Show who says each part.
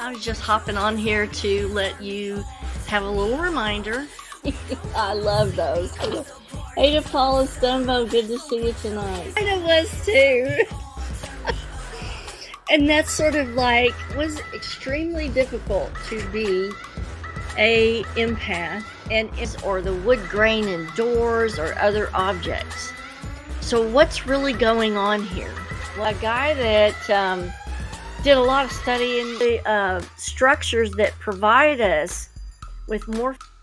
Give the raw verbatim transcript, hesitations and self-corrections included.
Speaker 1: I was just hopping on here to let you have a little reminder.
Speaker 2: I love those. Ada Paula Stumbo, good to see you tonight.
Speaker 1: Ada was too. And that's sort of like, was extremely difficult to be a empath and or the wood grain in doors or other objects. So what's really going on here? Well, a guy that um, did a lot of study in the uh, structures that provide us with more